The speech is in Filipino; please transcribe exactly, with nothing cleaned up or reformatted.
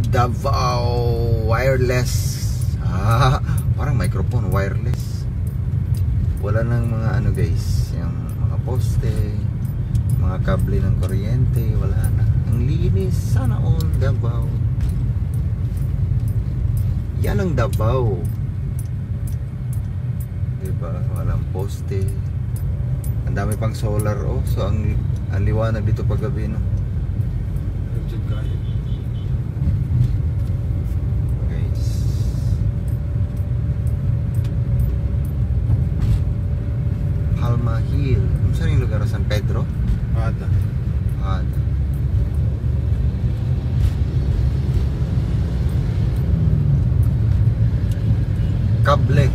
Davao wireless. Ah, parang microphone wireless. Wala nang mga ano guys, yung mga poste, mga kable ng kuryente, wala na. Ang linis, sana all Davao. Yan ang Davao. Diba? Walang poste. Ang dami pang solar, oh. So ang, ang liwanag dito pag gabi, no? Guys, Palma Hill. Ano saan yung lugar? San Pedro? Ada. Ada. Kable.